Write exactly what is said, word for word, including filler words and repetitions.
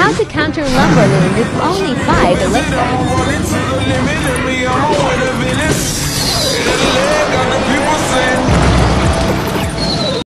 How to counter Lumber Loon with only five elixirs.